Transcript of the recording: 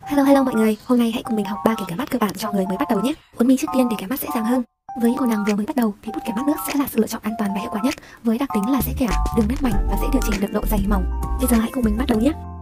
Hello mọi người, hôm nay hãy cùng mình học 3 kiểu kẻ mắt cơ bản cho người mới bắt đầu nhé. Uốn mi trước tiên để kẻ mắt dễ dàng hơn. Với những cô nàng vừa mới bắt đầu thì bút kẻ mắt nước sẽ là sự lựa chọn an toàn và hiệu quả nhất, với đặc tính là sẽ kẻ đường nét mảnh và dễ điều chỉnh được độ dày mỏng. Bây giờ hãy cùng mình bắt đầu nhé.